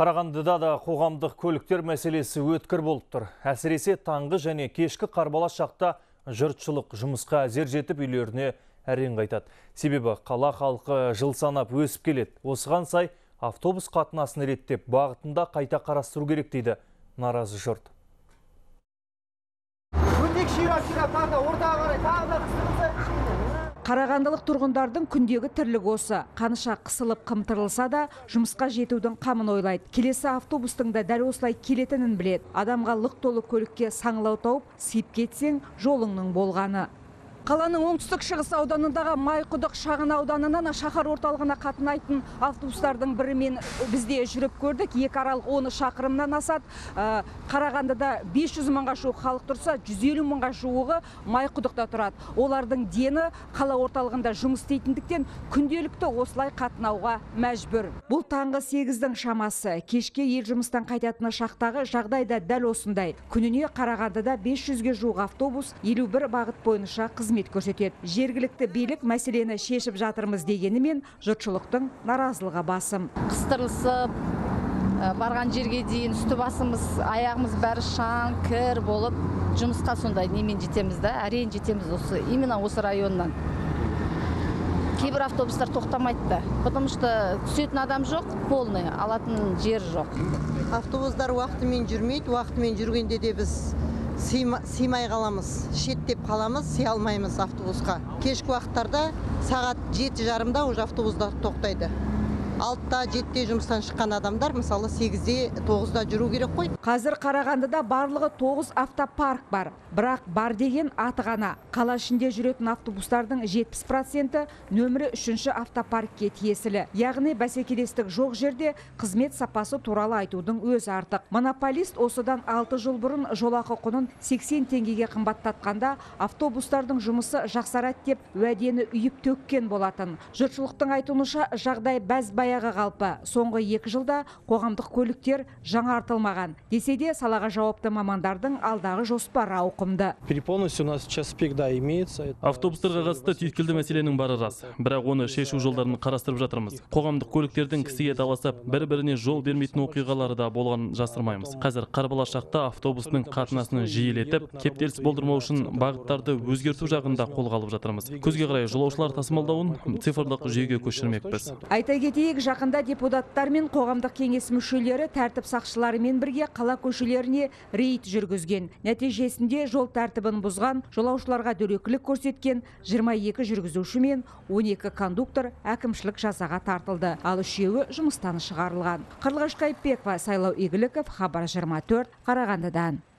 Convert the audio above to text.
Қарағандыда да қоғамдық көліктер мәселесі өткір болып тұр. Әсіресе таңғы және кешкі қарбалас шақта жұртшылық жұмысқа әзер жетіп үйлеріне әрең қайтады. Себебі қала халқы жыл санап өсіп келеді. Осыған сай автобус қатынасын реттеп бағытында қайта қарастыру керек дейді наразы жұрт. Қарағандылық тұрғындардың күндегі тірлігі осы. Қаныша қысылып қымтырылса да, жұмысқа жетудің қамын ойлайды. Келесі автобустың да дәл осылай келетінін біледі. Адамға лық толы көлікке саңылау тауып, сиып кетсең, жолыңның болғаны. Қаланың оңтүстік шығыс ауданындағы Майқұдық шағын ауданынан шаһар орталығына қатынайтын автобустардың бірімен бізде жүріп көрдік. Екі аралық 10 шақырымнан асады. Қарағандыда 500 мыңға жуық халық тұрса, 150 мыңға жуығы Майқұдықта тұрады. Олардың дені қала орталығында жұмыс істейтіндіктен күнделікті осылай қатынауға мәжбүр. Бұл таңғы 8-дің шамасы. Кешке ел жұмыстан қайтатыны шақтағы жағдайда дәл осындай. Күніне Қарағандыда 500-ге жуық автобус 51 бағыт бойынша қызмет көрсетеді. Жергілікті билік мәселені шешіп жатырмыз дегенімен жұртшылықтың наразылығы басым. Қыстырылсып, барған жерге дейін үсті басымыз, аяғымыз бәрі шаң, кір болып, жұмысқа сондай немен жетеміз да, әрең жетеміз именно осы районнан. Кейбір автобустар тоқтамайды, потому что түсетін адам жоқ, полный, алатын жер жоқ. Автобустар уақытымен жүрмейді, уақытымен жүргенде де біз сыймай қаламыз, шеттеп қаламыз, сый алмаймыз автобусқа. Кешкі уақыттарда сағат 7:30-да уже автобустар тоқтайды. 6-та 7-те жұмыстан шыққан адамдар мысалы 8-де 9-да жүру керек қой. Қазір Қарағандыда барлығы 9 автопарк бар. Бірақ бар деген аты ғана. Қала ішінде жүретін автобустардың 70% нөмірі 3-ші автопаркке тиесілі. Яғни бәсекелестік жоқ жерде қызмет сапасы туралы айтудың өзі артық. Монополист осыдан 6 жыл бұрын жолақы құнын 80 теңгеге қымбаттатқанда автобустардың жұмысы жақсарады деп уәдені үйіп төккен болатын. Жұртшылықтың айтуынша жағдай баяғы қалпы. Соңғы 2 жылда қоғамдық көліктер жаңартылмаған. Десе де салаға жауапты мамандардың алдағы жоспары ауқымды. Переполненность у нас час пик имеется. Автобустарға қатысты түйткілді мәселенің бары рас. Бірақ оны шешу жолдарын қарастырып жатырмыз. Қоғамдық көліктердің кісіге таласып, бір-біріне жол бермейтін оқиғалары да болғанын жасырмаймыз. Қазір қарбалас шақта автобустың қатынасын жиілетіп, кептеліс болдырмау үшін бағыттарды өзгерту жағында қолға алып жатырмыз. Көзге қарай жолаушылар тасымалдауын цифрлық жүйеге көшірмекпіз. Айта кетейік, жақында депутаттар мен қоғамдық кеңес мүшелері тәртіп сақшыларымен бірге қала көшелеріне рейд жүргізген. Нәтижесінде жол тәртібін бұзған, жолаушыларға дөрекілік көрсеткен 22 жүргізуші мен 12 кондуктор әкімшілік жазаға тартылды. Ал 3-еуі жұмыстан шығарылған. Қарлығаш Қайыпбекова, Сайлау Игіліков, Хабар 24, Қарағандыдан.